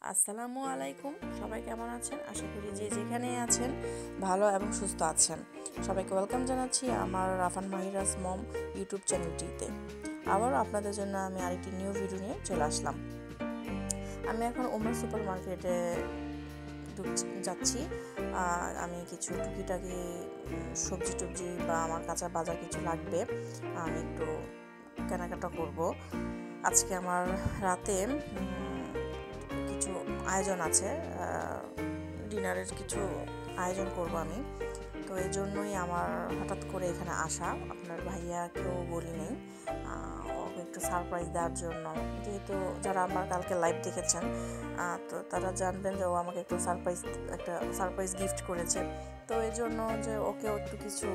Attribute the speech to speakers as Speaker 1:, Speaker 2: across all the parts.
Speaker 1: আসসালামু আলাইকুম। সবাই কেমন আছেন? আশা করি যে যেখানে আছেন ভালো এবং সুস্থ আছেন। সবাইকে ওয়েলকাম জানাচ্ছি আমার রাফান মাহিরাস মম ইউটিউব চ্যানেলটিতে। আবারও আপনাদের জন্য আমি আরেকটি নিউ ভিডিও নিয়ে চলে আসলাম। আমি এখন ওমর সুপার মার্কেটে যাচ্ছি। আমি কিছু টুকিটাকি সবজি টবজি বা আমার কাঁচা বাজার কিছু লাগবে, আমি একটু কেনাকাটা করব। আজকে আমার রাতে কিছু আয়োজন আছে, ডিনারের কিছু আয়োজন করব আমি। তো এই জন্যই আমার হঠাৎ করে এখানে আসা। আপনার ভাইয়াকেও বলি নেই, ওকে একটু সারপ্রাইজ দেওয়ার জন্য। যেহেতু যারা আমার কালকে লাইভ দেখেছেন তো তারা জানবেন যে ও আমাকে একটা সারপ্রাইজ গিফট করেছে। তো এই জন্য যে ওকেও একটু কিছু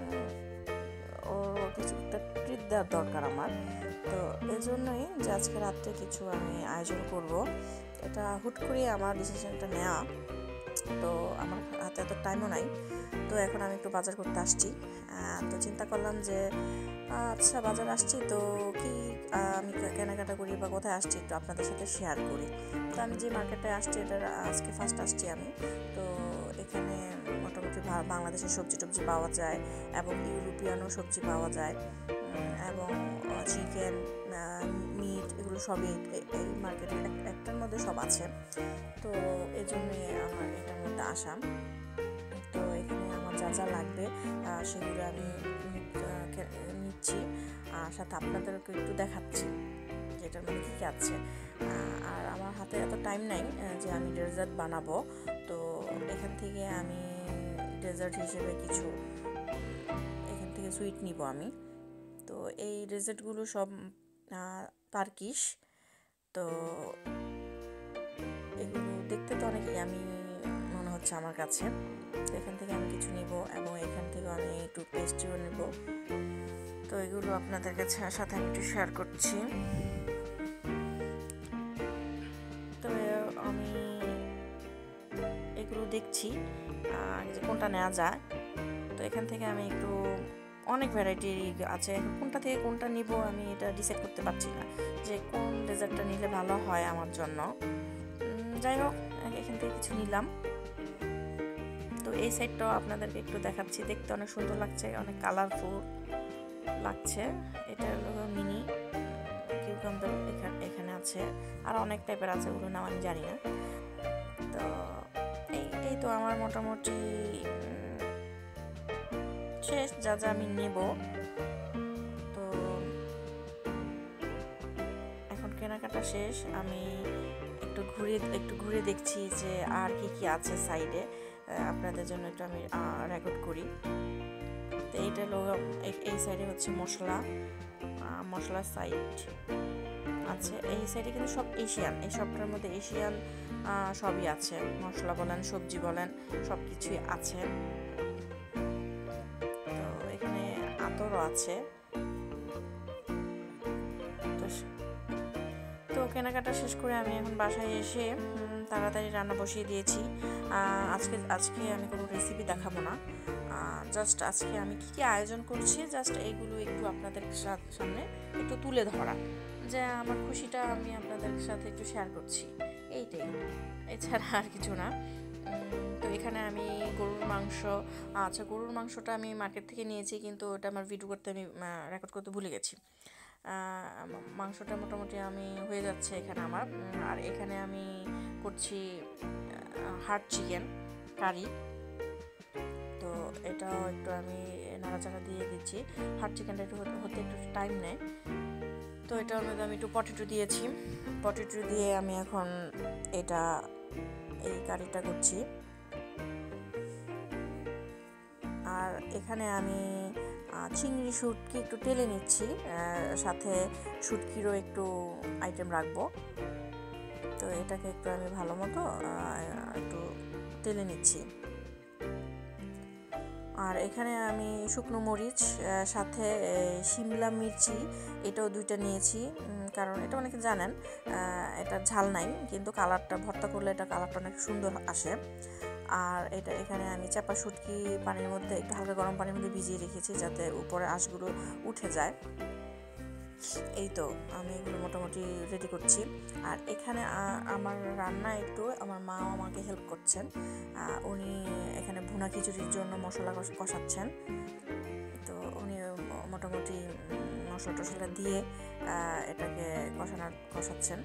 Speaker 1: একটা ট্রিট দেওয়ার দরকার আমার। তো এই জন্যই যে আজকে রাত্রে কিছু আমি আয়োজন করব। এটা হুট করে আমার ডিসিশনটা নেওয়া, তো আমার হাতে এত টাইমও নাই। তো এখন আমি একটু বাজার করতে আসছি। তো চিন্তা করলাম যে আচ্ছা বাজার আসছি তো কি আমি কেনাকাটা করি বা কোথায় আসছি একটু আপনাদের সাথে শেয়ার করি। তো আমি যে মার্কেটে আসছি এটা আজকে ফার্স্ট আসছি আমি। তো এখানে মোটামুটি বাংলাদেশের সবজি টবজি পাওয়া যায় এবং ইউরোপিয়ানও সবজি পাওয়া যায় এবং চিকেন মিট এগুলো সবই এই মার্কেটে একটার মধ্যে সব আছে। তো এই জন্যই আমার এটার মধ্যে আসা। তো এখানে আমার যা যা লাগবে সেগুলো আমি নিচ্ছি, আর সাথে আপনাদেরকে একটু দেখাচ্ছি যেটার মধ্যে কী কী আছে। আর আমার হাতে এত টাইম নাই যে আমি ডেজার্ট বানাবো। তো এখান থেকে আমি ডেজার্ট হিসেবে কিছু এখান থেকে সুইট নিব আমি। তো এই ডেজার্টগুলো সব টার্কিশ। তো এগুলো দেখতে তো অনেক ইয়ামি মনে হচ্ছে আমার কাছে। তো এখান থেকে আমি কিছু নিব এবং এখান থেকে আমি একটু পেস্ট্রিও নেব। তো এগুলো আপনাদের কাছে সাথে আমি একটু শেয়ার করছি। তো আমি এগুলো দেখছি যে কোনটা নেওয়া যায়। তো এখান থেকে আমি একটু অনেক ভ্যারাইটি আছে, কোনটা থেকে কোনটা নিব আমি এটা ডিসাইড করতে পারছি না যে কোন ডেজার্টটা নিলে ভালো হয় আমার জন্য। যাই হোক, এখান থেকে কিছু নিলাম। তো এই সাইডটাও আপনাদেরকে একটু দেখাচ্ছি, দেখতে অনেক সুন্দর লাগছে, অনেক কালারফুল লাগছে। এটা হলো মিনি কিউকাম্বার, এখানে আছে আর অনেক টাইপের আছে, ওগুলো নাম আমি জানি না। তো এই তো আমার মোটামুটি শেষ যা যা আমি নেব। তো এখন কেনাকাটা শেষ, আমি একটু ঘুরে দেখছি যে আর কি কি আছে সাইডে, আপনাদের জন্য একটু আমি রেকর্ড করি। তো এইটা এই সাইডে হচ্ছে মশলা সাইড আছে। এই সাইডে কিন্তু সব এশিয়ান, এই সবটার মধ্যে এশিয়ান সবই আছে, মশলা বলেন সবজি বলেন সব কিছুই আছে। তো এখানে আতরও আছে। তো কেনাকাটা শেষ করে আমি এখন বাসায় এসে তাড়াতাড়ি রান্না বসিয়ে দিয়েছি। আজকে আমি কোনো রেসিপি দেখাবো না, জাস্ট আজকে আমি কী কী আয়োজন করছি জাস্ট এইগুলো একটু আপনাদের সামনে একটু তুলে ধরা, যে আমার খুশিটা আমি আপনাদের সাথে একটু শেয়ার করছি, এইটাই, এছাড়া আর কিছু না। তো এখানে আমি গরুর মাংসটা আমি মার্কেট থেকে নিয়েছি, কিন্তু ওটা আমার ভিডিও করতে আমি রেকর্ড করতে ভুলে গেছি। মাংসটা মোটামুটি আমি হয়ে যাচ্ছে এখানে আমার। আর এখানে আমি করছি হার্ড চিকেন কারি। তো এটাও একটু আমি নাড়াচাড়া দিয়ে দিচ্ছি। হার্ড চিকেনটা একটু হতে একটু টাইম নেয়। তো এটার মধ্যে আমি একটু পটেটো দিয়েছি, পটেটো দিয়ে আমি এখন এই কারিটা করছি। আর এখানে আমি চিংড়ি শুটকি একটু টেলে নিচ্ছি, সাথে শুটকিরও একটু আইটেম রাখবো। তো এটাকে একটু আমি ভালো মতো একটু টেলে নিচ্ছি। আর এখানে আমি শুকনো মরিচ সাথে শিমলা মির্চি এটাও 2টা নিয়েছি, কারণ এটা অনেকে জানেন এটা ঝাল নাই, কিন্তু কালারটা ভর্তা করলে এটা কালারটা অনেক সুন্দর আসে। আর এখানে আমি চাপা শুটকি পানির মধ্যে একটু হালকা গরম পানির মধ্যে ভিজিয়ে রেখেছি যাতে উপরে আঁশগুলো উঠে যায়। এই তো আমি এগুলো মোটামুটি রেডি করছি। আর এখানে আমার রান্না একটু আমার মা আমাকে হেল্প করছেন। উনি এখানে ভুনা খিচুড়ির জন্য মশলা কষাচ্ছেন। তো উনি মোটামুটি মশলা টশলা দিয়ে এটাকে কষাচ্ছেন।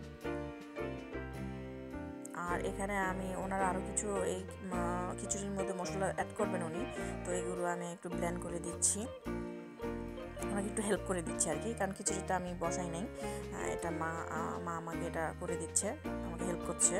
Speaker 1: আর এখানে আমি ওনারা আরও কিছু এই খিচুড়ির মধ্যে মশলা অ্যাড করবেন উনি, তো এগুলো আমি একটু ব্লেন্ড করে দিচ্ছি, ওনাকে একটু হেল্প করে দিচ্ছি আর কি, কারণ খিচুড়িটা আমি বসাই নাই, এটা মা আমাকে এটা করে দিচ্ছে, আমাকে হেল্প করছে।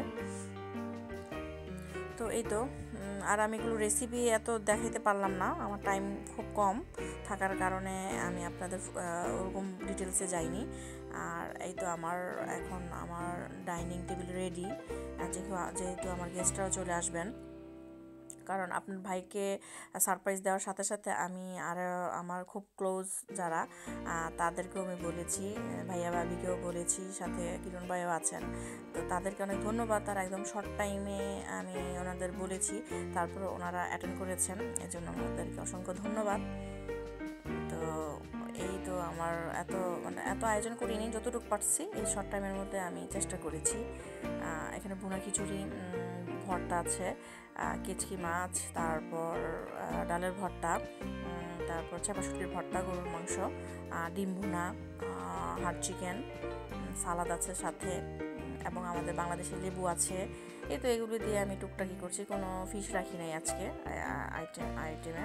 Speaker 1: তো এই তো, আর আমি এগুলো রেসিপি এত দেখাইতে পারলাম না, আমার টাইম খুব কম থাকার কারণে আমি আপনাদের ওরকম ডিটেলসে যাইনি। আর এই তো এখন আমার ডাইনিং টেবিল রেডি, যেহেতু আমার গেস্টরাও চলে আসবেন, কারণ আপনার ভাইকে সারপ্রাইজ দেওয়ার সাথে সাথে আমি আর আমার খুব ক্লোজ যারা তাদেরকেও আমি বলেছি, ভাইয়া ভাবিকেও বলেছি, সাথে কিরণ ভাইও আছেন, তো তাদেরকে অনেক ধন্যবাদ। আর একদম শর্ট টাইমে আমি ওনাদের বলেছি, তারপর ওনারা অ্যাটেন্ড করেছেন, এজন্য ওনাদেরকে অসংখ্য ধন্যবাদ। তো এই তো আমার এত আয়োজন করিনি, যতটুকু পারছি এই শর্ট টাইমের মধ্যে আমি চেষ্টা করেছি। এখানে ভুনা খিচুড়ি, ভর্তা আছে, কেচকি মাছ, তারপর ডালের ভর্তা, তারপর চাপা শুটকির ভর্তা, গরুর মাংস, ডিম ভুনা, হাট চিকেন, সালাদ আছে সাথে, এবং আমাদের বাংলাদেশের লেবু আছে। এই তো এগুলো দিয়ে আমি টুকটাকি করছি, কোনো ফিশ রাখি নাই আজকে আইটেমে।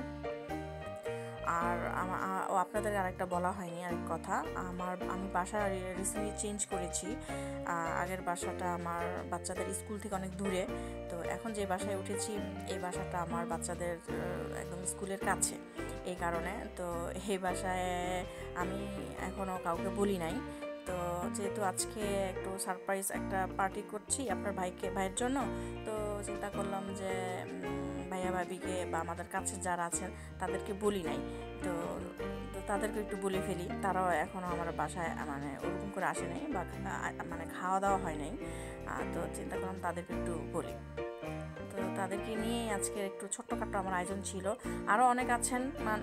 Speaker 1: আর আপনাদের আরেকটা বলা হয়নি, আরেক কথা, আমি বাসা রিসেন্টলি চেঞ্জ করেছি। আগের বাসাটা আমার বাচ্চাদের স্কুল থেকে অনেক দূরে, তো এখন যে বাসায় উঠেছি এই বাসাটা আমার বাচ্চাদের একদম স্কুলের কাছে, এই কারণে তো এই বাসায় আমি এখনও কাউকে বলি নাই। তো যেহেতু আজকে একটু সারপ্রাইজ একটা পার্টি করছি আপনার ভাইয়ের জন্য, তো চিন্তা করলাম যে ভাইয়া ভাবিকে বা আমাদের কাছে যারা আছেন তাদেরকে বলি নাই, তো তাদেরকে একটু বলে ফেলি। তারাও এখনও আমার বাসায় ওরকম করে আসে নাই বা খাওয়া দাওয়া হয় নাই, তো চিন্তা করলাম তাদেরকে একটু বলি। তো তাদেরকে নিয়েই আজকে একটু ছোট্টখাটো আমার আয়োজন ছিল। আরও অনেক আছেন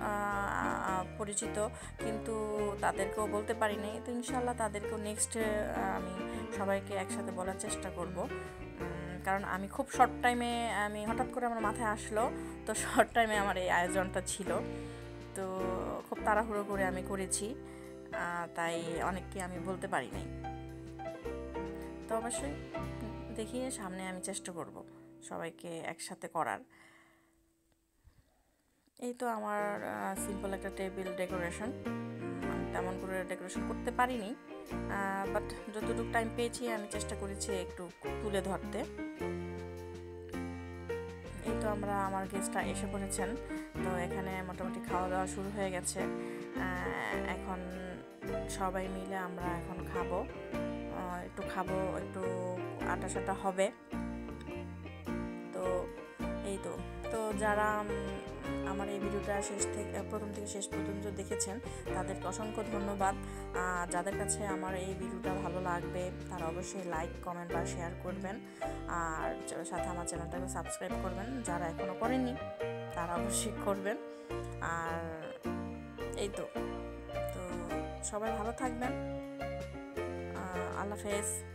Speaker 1: পরিচিত, কিন্তু তাদেরকেও বলতে পারি নাই, তো ইনশাল্লাহ তাদেরকেও নেক্সট আমি সবাইকে একসাথে বলার চেষ্টা করব, কারণ আমি খুব শর্ট টাইমে হঠাৎ করে আমার মাথায় আসলো, তো শর্ট টাইমে আমার এই আয়োজনটা ছিল, তো খুব তাড়াহুড়ো করে আমি করেছি, তাই অনেককে আমি বলতে পারি নাই। তো অবশ্যই দেখি সামনে আমি চেষ্টা করব সবাইকে একসাথে করার। এই তো আমার সিম্পল একটা টেবিল ডেকোরেশন, তেমন করে ডেকোরেশন করতে পারিনি, বাট যতটুকু টাইম পেয়েছি আমি চেষ্টা করেছি একটু তুলে ধরতে। এই তো আমার গেস্টরা এসে পড়েছেন, তো এখানে মোটামুটি খাওয়া দাওয়া শুরু হয়ে গেছে। এখন সবাই মিলে আমরা এখন একটু আটা সাটা হবে। তো এই তো যারা আমার এই ভিডিওটা প্রথম থেকে শেষ পর্যন্ত দেখেছেন তাদেরকে অসংখ্য ধন্যবাদ। যাদের কাছে আমার এই ভিডিওটা ভালো লাগবে তারা অবশ্যই লাইক, কমেন্ট বা শেয়ার করবেন, আর সাথে আমার চ্যানেলটাকে সাবস্ক্রাইব করবেন, যারা এখনও করেননি তারা অবশ্যই করবেন। আর এই তো সবাই ভালো থাকবেন, আল্লাহ হাফেজ।